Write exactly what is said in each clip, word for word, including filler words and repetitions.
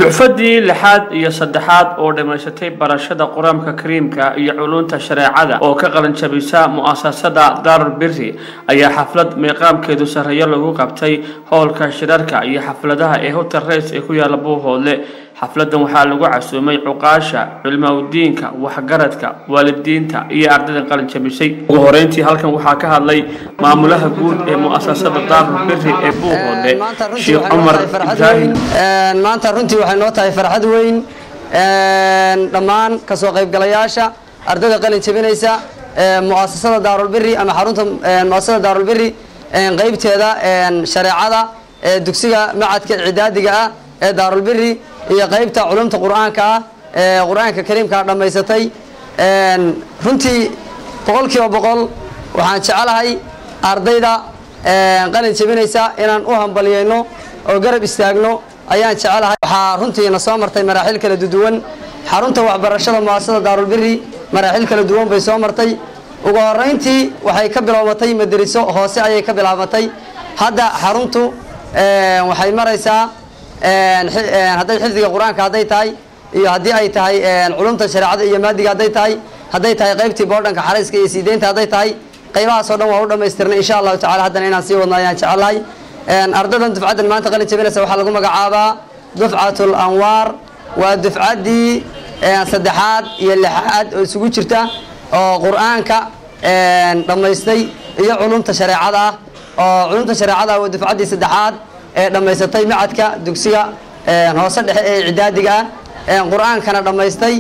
duxfadii lixaad iyo saddexaad oo dhameysatay barashada quraanka kariimka iyo culunta shareecada oo ka qalan jabisa mu'asasada Darul Birri ayaa xaflad meeqaamkeedu sareeyo lagu qabtay howlka shirarka iyo xafladaha ee Hotel Rays ee ku yaala Buuhoodle. xafladan waxaa lagu casuumay cuqaasha cilmaawdiinka waxgaradka waalidiinta iyo ardayda qalan jabisay. ugu horeyntii halkan waxaa ka hadlay maamulaha guud ee mu'asasada Darul Birri ee Buuhoodle Sheekh Umar Ibrahim. maanta runtii waxay noo tahay farxad weyn dhammaan ka soo qaybgalayaasha ardayda qalan jabinaysa mu'asasada Darul Birri ama xarunta mu'asasada Darul Birri qaybteeda shareecada dugsiga macadka ciidaadiga ah ee Darul Birri iyo qaybta culumta quraanka ee quraanka kariimka dhameysatay runtii boqolkiiba boqol waxaan jecelahay ardayda qalin jabinaysa inaan u hambalyeeyno oo garab istaagno ayaan jecelahay. waxaa runtii na soo martay maraaxil kala duwan xarunta waxbarashada mu'asasada Darul Birri maraaxil kala duwan bay soo martay. ugu horeyntii waxay ka bilowmatay madariso hoose ayay ka bilaabatay. hadda xaruntu waxay maraysaa hadday xifdiga quraanka hadday tahay iyo haddii ay tahay culumta shareecada iyo maadiga hadday tahay hadday tahay qaybtii boodhanka xariiska iyo siideynta hadday tahay qaybahaas oo dhan waa u dhamaystirnay insha Allah taala. haddana inaan sii wadno ayaan jecelahay. ardaydan dufcadan maanta qalin jabinaysa waxaa lagu magacaabaa dufcatul anwaar. waa dufcadii saddexaad iyo lixaad oo isugu jirta oo quraanka dhamaystay iyo culumta shareecada oo culumta shareecada waa dufcadii saddexaad ee dhameysatay macadka dugsiga hoose dhexe ee ciidaadiga ah quraankana dhameystay.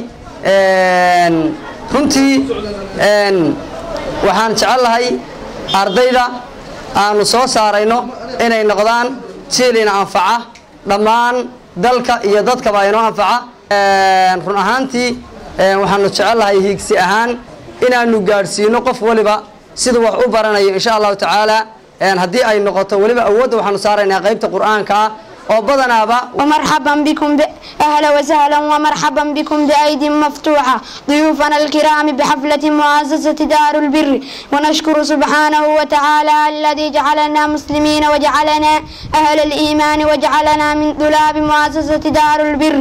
runtii waxaan jecelahay ardayda aanu soo saarayno inay noqdaan jiilina anfaca dhammaan dalka iyo dadkaba inoo anfaca. run ahaantii waxaanu jecelahay hiigsi ahaan inaanu gaadhsiino qof waliba siduu wax u baranayo insha Allah taala. haddii ay noqoto waliba awoodda waxaanu saaraynaa qaybta quraanka oo badanaaba. ومرحبا بكم أهلا وسهلا ومرحبا بكم بأيدي مفتوحة ضيوفنا الكرام بحفلة مؤسسة دار البر. ونشكر سبحانه وتعالى الذي جعلنا مسلمين وجعلنا أهل الإيمان وجعلنا من طلاب مؤسسة دار البر.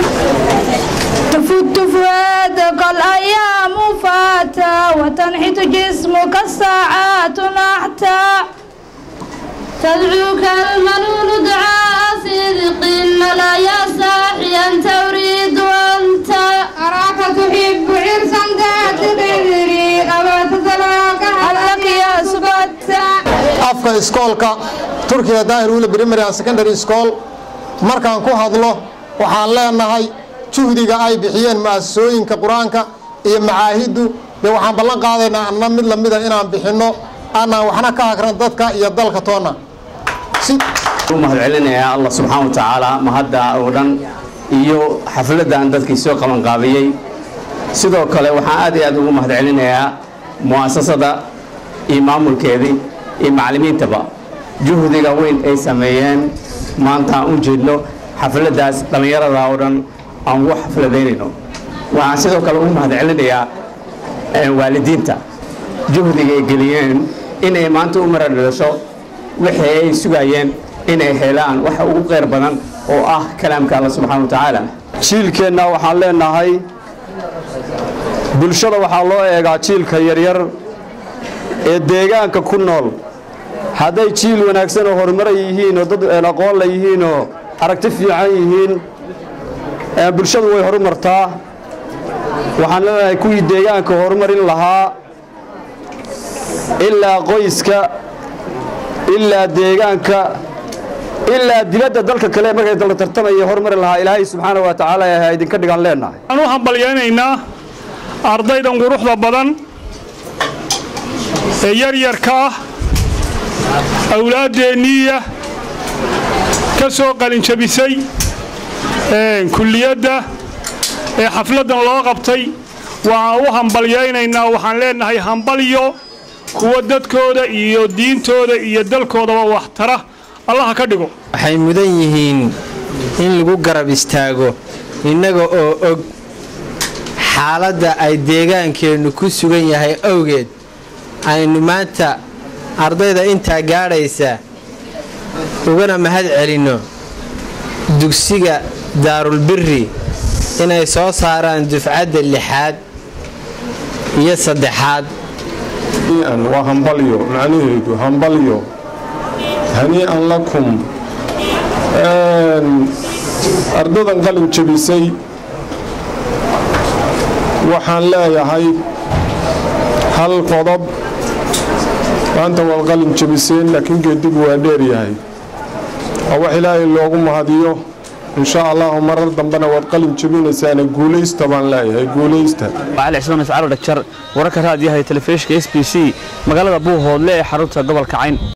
تفوت فؤادك الأيام فاتا وتنحت جسمك الساعات نحتا تدعوك المنون دعاء صدق لا يا ساحيا تريد وانت أراك تحب عرسا ذات بدري أبات ذلاك هلك يا سبت أفكا إسكولكا تركيا دايرول بريمري سكندري سكول مركان كو هادلو waxaan leenahay juhdiga ay bixiyeen maasooyinka quraanka iyo macaahidu de waxaan ballan qaadaynaa anna mid la mid ah inaan bixino ana waxna ka akran dadka iyo dalka toona. mahad celinaya Allah subhanahu wa ta'ala mahadda oo dhan iyo xafladan dadkii soo qaban qaabiyay. sidoo kale waxaan aad iyo aad ugu mahad celinayaa mu'asasada iyo maamulkeedii iyo macallimiintaba juhdiga weyn ay sameeyeen maanta u jeedno xafladaas dhalinyarada oo dhan aan wax xafladeynayno. waxaan sidoo kale ugu mahad celinayaa waalidiinta juhdiga ay geliyeen inay maanta u maradhasho wixii ay sugayeen inay helaan waxa ugu qeyr badan oo ah kalaamka Allah subhanahu wa ta'ala. jiilkeena waxaan leenahay bulshada waxaa loo eegaa jiilka yaryar ee deegaanka ku nool. hadday jiil wanaagsan oo horumar yihiin oo dad aqoon la yihiin oo aragti fiican yihiin bulshadu way horumartaa. waxaan leenahay kuwii deegaanka horumarin lahaa ilaa qoyska ilaa deegaanka ilaa dibadda dalka kale markay dalka tartamaya horumar lahaa ilaahay subxaanahu wa ta'ala ay idinka dhigan leenahay. waxaan u hambalyeeynaa ardaydan quruxda badan ee yaryarka ah awlaadeeniya ka soo qalin jabisay kulliyadda ee xafladan loo qabtay. waxaan u hambalyeynaynaa waxaan leenahay hambalyo kuwa dadkooda iyo diintooda iyo dalkoodaba wax tara Allah ka dhigo. waxay mudan yihiin in lagu garab istaago innaga oo og xaaladda ay deegaankeenu ku sugan yahay awgeed aynu maanta ardayda intaa gaadhaysa ugana mahad celino dugsiga daarulbirri inay soo saaraan dufcadda lixaad iyo saddexaad. waa hambalyo macnaheedu hambalyo hanii'an lakum ardadan qalin jabisay waxaan leeyahay hal qodob maanta waad qalin jabiseen laakiin geedigu waa dheeryahay waa wax ilaahay loogu mahadiyo insha allahu marar dambena waad qalin jabinaysaana guulaysta baan leeyahay guulaysta. Cali Cismaan Iscaalo Dhagjar wararka raadiyaha telefishinka S B C magaalada Buuhoodle ee xarunta gobolka Cayn.